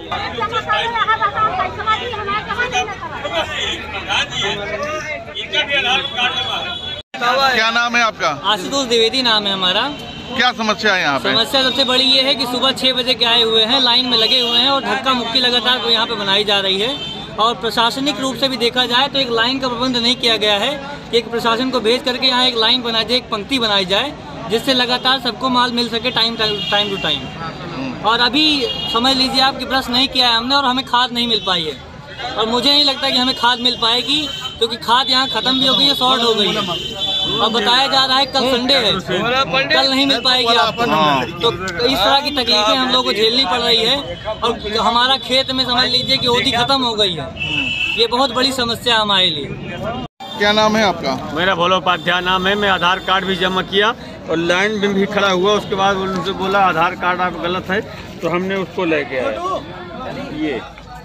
क्या नाम है आपका? आशुतोष द्विवेदी नाम है हमारा। क्या समस्या है यहाँ पे? समस्या सबसे बड़ी ये है कि सुबह 6 बजे के आए हुए हैं, लाइन में लगे हुए हैं और धक्का मुक्की लगातार तो यहाँ पे बनाई जा रही है। और प्रशासनिक रूप से भी देखा जाए तो एक लाइन का प्रबंध नहीं किया गया है कि एक प्रशासन को भेज करके यहाँ एक लाइन बनाई जाए, एक पंक्ति बनाई जाए, जिससे लगातार सबको माल मिल सके टाइम टू टाइम। और अभी समझ लीजिए आप कि ब्रश नहीं किया है हमने और हमें खाद नहीं मिल पाई है, और मुझे नहीं लगता कि हमें खाद मिल पाएगी, क्योंकि खाद यहाँ खत्म भी हो गई है, शॉर्ट हो गई है। और बताया जा रहा है कल संडे है, कल नहीं मिल पाएगी आपको। तो इस तरह की तकलीफें हम लोगों को झेलनी पड़ रही है। और हमारा खेत में समझ लीजिए कि ओदी खत्म हो गई है। ये बहुत बड़ी समस्या हमारे लिए। क्या नाम है आपका? मेरा भोलोपाध्याय नाम है। मैं आधार कार्ड भी जमा किया और लाइन में भी खड़ा हुआ। उसके बाद उनसे बोला आधार कार्ड आप गलत है, तो हमने उसको लेके आए। ये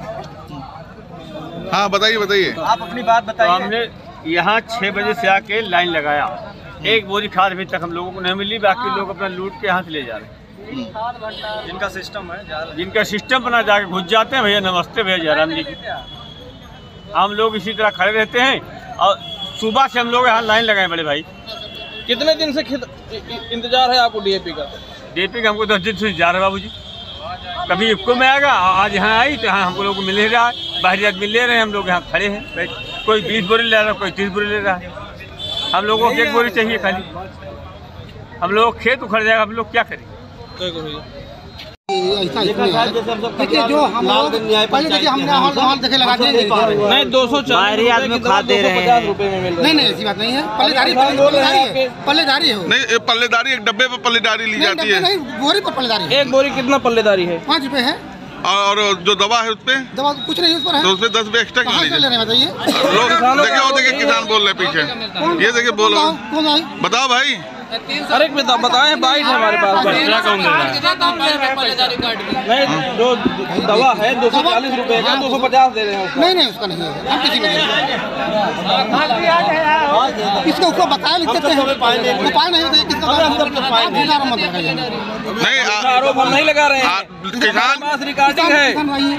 हाँ बताइए। आप अपनी बात बताइए। तो हमने यहाँ 6 बजे से आके लाइन लगाया। एक बोरी खाद अभी तक हम लोगों को नहीं मिली। बाकी लोग अपना लूट के यहाँ से ले जा रहे हैं। जिनका सिस्टम बना जाके घुस जाते हैं। भैया नमस्ते भैया जयराम जी की। हम लोग इसी तरह खड़े रहते हैं और सुबह से हम लोग यहाँ लाइन लगाए। बड़े भाई कितने दिन से इंतजार है आपको डीएपी का? डीएपी का हमको 10 दिन से इंतजार है बाबूजी। कभी इक्को में आएगा, आज यहाँ आई तो यहाँ हमको लोग को मिल ही रहा है। बाहरी आदमी ले रहे हैं, हम लोग यहाँ खड़े हैं। कोई 20 बोरी ले रहा है, कोई 30 बोरी ले रहा है। हम लोगों को 1 बोरी चाहिए खाली। हम लोग खेत उखड़ जाएगा, हम लोग क्या करें? देखिए जो हम पहले देखिए हमने हाल देखे लगा देंगे नहीं 240 खाद दे रहे हैं। 50 रुपए में मिल रहा नहीं ऐसी बात नहीं है। पल्लेदारी है नहीं, पल्लेदारी एक डब्बे पे पल्लेदारी ली जाती है। नहीं बोरी पर पल्लेदारी है। 1 बोरी कितना पल्लेदारी है? 5 रुपए है। और जो दवा है उस पे? दवा कुछ नहीं उस पर है। तो उसपे 10 रुपए एक्स्ट्रा क्यों ले रहे हैं बताइए? देखिए किसान बोल रहे पीछे। ये देखिए बोलो, बताओ भाई। अरे बताएं बाइट है हमारे पास। नहीं जो दवा है 240 रुपए का 250 दे रहे हैं। नहीं उसका नहीं है। हम किसी इसको उसको बताया लिखते हैं। उपाय नहीं बताइए किसका नहीं आरोप हम नहीं लगा रहे हैं। किसान रिकॉर्डिंग है।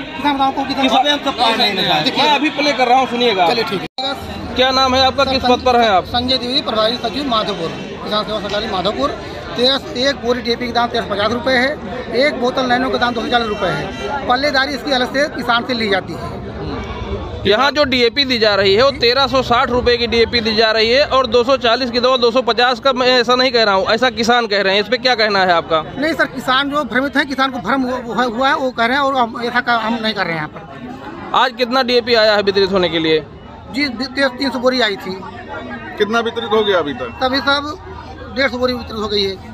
मैं अभी प्ले कर रहा हूँ, सुनिएगा। चलिए ठीक है। क्या नाम है आपका? किस पद पर है आप? संजय द्विवेदी, प्रभारी सचिव माधोपुर, किसान सेवा सरकारी माधोपुर। 1 बोरी डीएपी के दाम 1350 रुपये है। 1 बोतल नैनो का दाम 240 रुपये है। पल्लेदारी इसकी अलग से किसान से ली जाती है। यहाँ जो डीएपी दी जा रही है वो 1360 रुपए की डीएपी दी जा रही है और 240 की दवा 250 का। मैं ऐसा नहीं कह रहा हूँ, ऐसा किसान कह रहे हैं। इस पे क्या कहना है आपका? नहीं सर, किसान जो भ्रमित है, किसान को भ्रम हुआ है, वो कह रहे हैं और ऐसा हम नहीं कर रहे हैं यहाँ पर। आज कितना डीएपी आया है वितरित होने के लिए? जी 300 बोरी आई थी। कितना वितरित हो गया अभी तक? तभी सब 150 बोरी वितरित हो गई है।